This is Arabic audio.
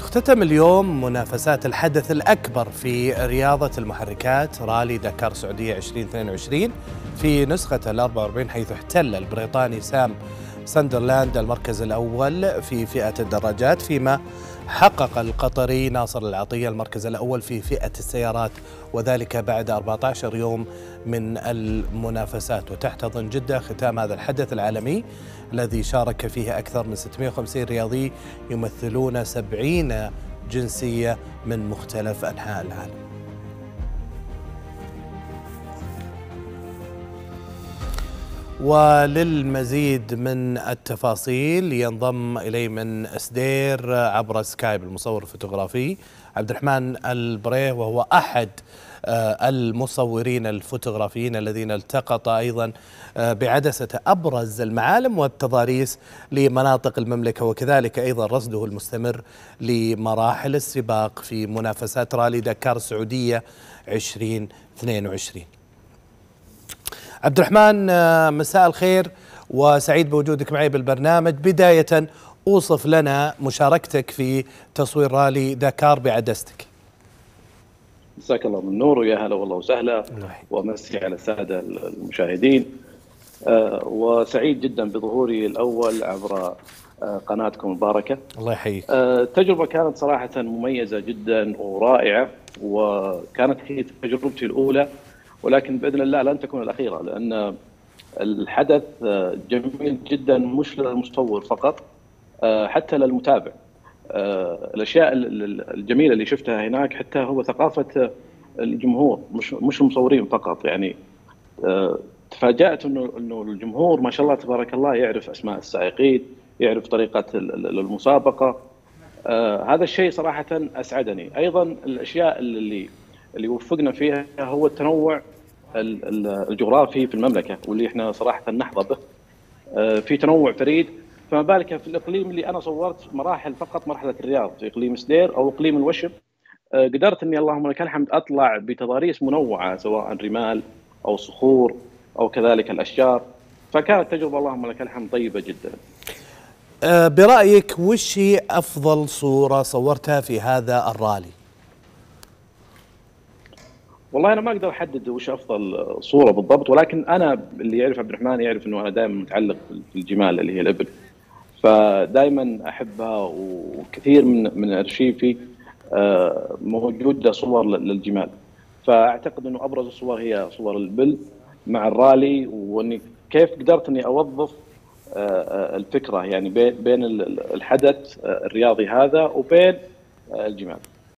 تختتم اليوم منافسات الحدث الأكبر في رياضة المحركات رالي دكار سعودية 2022 في نسخة 44، حيث احتل البريطاني سام ساندرلاند المركز الأول في فئة الدراجات، فيما حقق القطري ناصر العطية المركز الأول في فئة السيارات، وذلك بعد 14 يوم من المنافسات. وتحتضن جدة ختام هذا الحدث العالمي الذي شارك فيه أكثر من 650 رياضي يمثلون 70 جنسية من مختلف أنحاء العالم. وللمزيد من التفاصيل ينضم إلي من سدير عبر سكايب المصور الفوتوغرافي عبد الرحمن البريه، وهو أحد المصورين الفوتوغرافيين الذين التقط أيضا بعدسة أبرز المعالم والتضاريس لمناطق المملكة، وكذلك أيضا رصده المستمر لمراحل السباق في منافسات رالي دكار السعودية 2022. عبد الرحمن، مساء الخير وسعيد بوجودك معي بالبرنامج. بداية أوصف لنا مشاركتك في تصوير رالي دكار بعدستك. مساك الله بالنور ويا هلا والله وسهلا، ومسي على السادة المشاهدين. وسعيد جدا بظهوري الأول عبر قناتكم المباركة. الله يحييك. التجربة كانت صراحة مميزة جدا ورائعة، وكانت هي تجربتي الأولى، ولكن بإذن الله لن تكون الأخيرة، لأن الحدث جميل جدا مش للمصور فقط، حتى للمتابع. الأشياء الجميلة اللي شفتها هناك حتى هو ثقافة الجمهور، مش المصورين فقط. يعني تفاجأت إنه الجمهور ما شاء الله تبارك الله يعرف أسماء السائقين، يعرف طريقة المسابقة. هذا الشيء صراحة أسعدني. أيضا الأشياء اللي وفقنا فيها هو التنوع الجغرافي في المملكة، واللي احنا صراحة نحظى به. في تنوع فريد، فما بالك في الإقليم اللي أنا صورت مراحل فقط، مرحلة الرياض في إقليم سدير أو إقليم الوشب. قدرت إني اللهم لك الحمد أطلع بتضاريس منوعة، سواء رمال أو صخور أو كذلك الأشجار. فكانت تجربة اللهم لك الحمد طيبة جدا. برأيك وش هي أفضل صورة صورتها في هذا الرالي؟ والله أنا ما أقدر أحدد وش أفضل صورة بالضبط، ولكن أنا اللي يعرف عبد الرحمن يعرف إنه أنا دائما متعلق في الجمال اللي هي الإبل، فدائما أحبها، وكثير من أرشيفي موجودة صور للجمال. فأعتقد إنه أبرز الصور هي صور الإبل مع الرالي، وإني كيف قدرت إني أوظف الفكرة يعني بين الحدث الرياضي هذا وبين الجمال.